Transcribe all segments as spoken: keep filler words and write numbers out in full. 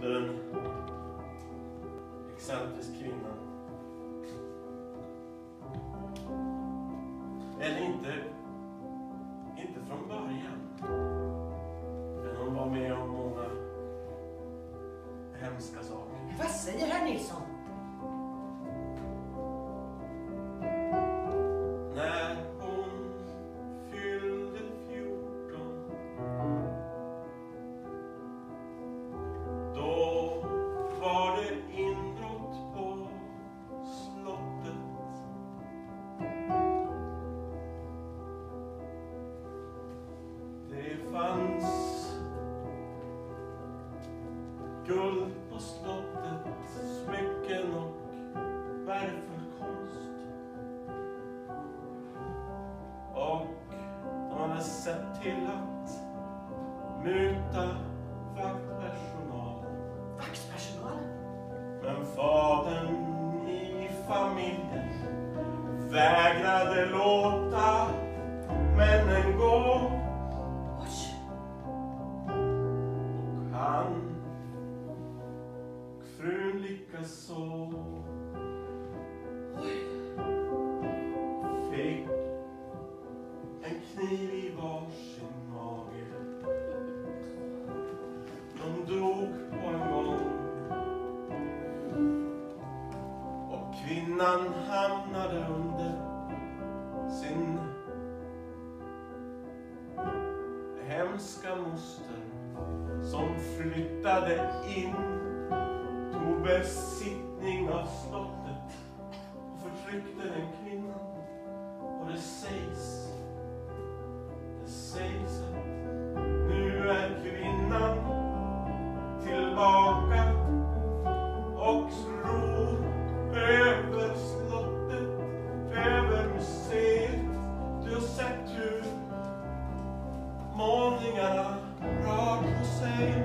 under en excentrisk kvinna. Eller inte, inte från början. Men hon var med om många hemska saker. Vad säger herr Nilsson? När hon fyllde fjorton, då var det inbrott på slottet. Det fanns guld på slottet, smycken och värdefull konst. Och de hade sett till att muta vaktpersonalen. Vaktpersonalen? Men fadern i familjen vägrade låta männen gå. Oj. Och han och frun likaså Oj. fick en kniv i varsin mage. De dog på en gång. Och kvinnan hamnade under sin hemska moster, som flyttade in, tog besittning av slottet och förtryckte den kvinnan. Och det sägs, det sägs att nu är kvinnan tillbaka och ror över slottet, över museet. Du har sett hur målningarna rör på sig.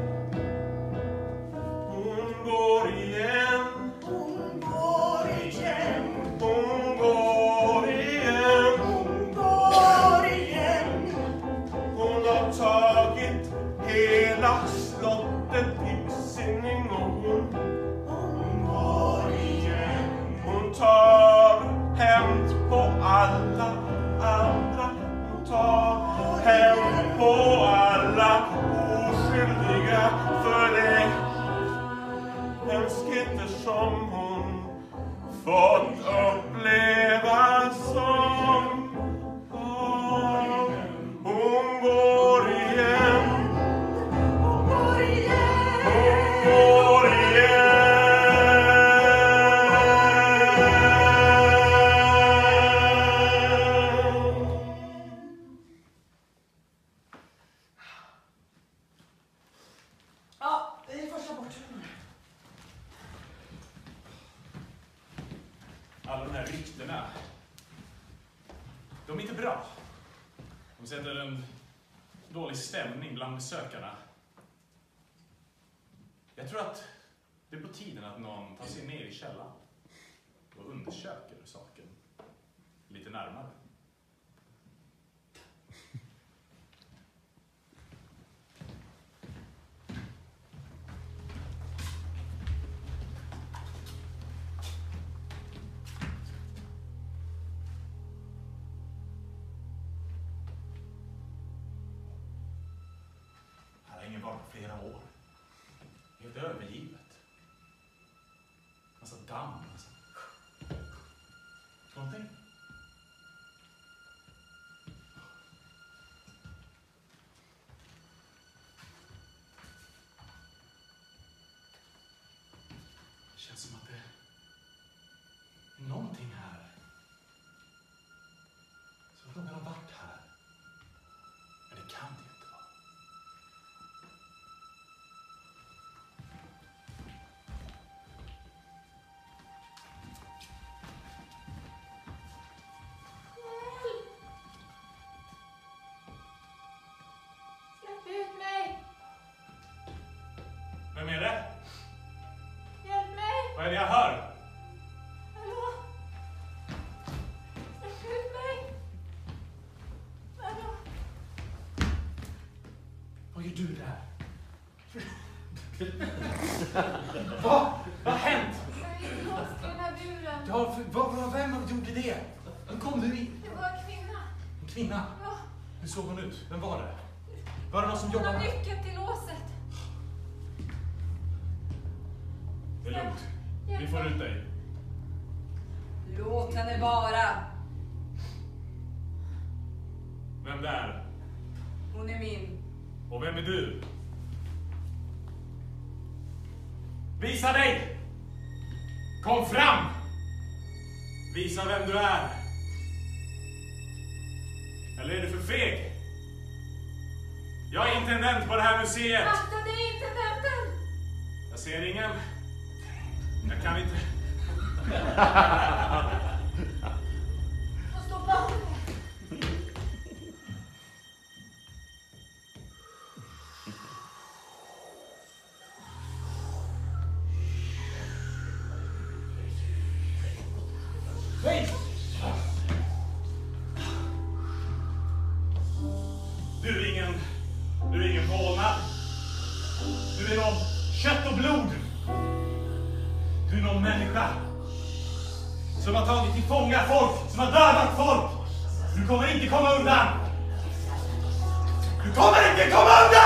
Hon går igen. Hon går igen. Hon går igen. Hon går igen. Hon har tagit hela slottet i besinning och hon, Hon går igen. hon tar hämnd på alla andra. Hon tar hämnd på alla oskyldiga för det hemskheter som hon fått uppleva som barn. Hon går igen. Hon går igen. Hon går igen. Ja, det är första bort. Alla de här ryktena, de är inte bra. De sätter en dålig stämning bland besökarna. Jag tror att det är på tiden att någon tar sig ner i källaren och undersöker saken lite närmare. Här har ingen varit på flera år. Helt övergivet. Massa damm. Massa... Någonting? Det känns som att det är någonting här. Så att någon har varit här. Men det kan det inte vara. Släpp ut mig! Vem är det? Hjälp mig! Vad är det jag hör? Hallå? Släpp ut mig! Hallå? Vad gör du där? Vad? Vad har hänt? Jag är låst i den här buren. Ja, för, vad, vad, vem gjorde det? Hur kom du in? Det var en kvinna. En kvinna? Ja. Hur såg hon ut? Vem var det? Var det någon som Hon jobbade har här? nyckeln till låset. Det är lugnt. Vi får ut dig. Låt henne vara. Vem det är? Hon är min. Och vem är du? Visa dig! Kom fram! Visa vem du är. Eller är du för feg? Jag är intendent på det här museet. Akta dig, intendenten! Jag ser ingen. Jag kan inte. Och stå bakom mig. Hej! Du är ingen, du är ingen vålnad. Du är någon kött och blod. Du är någon människa som har tagit till fånga folk, som har dödat folk. Du kommer inte komma undan. Du kommer inte komma undan!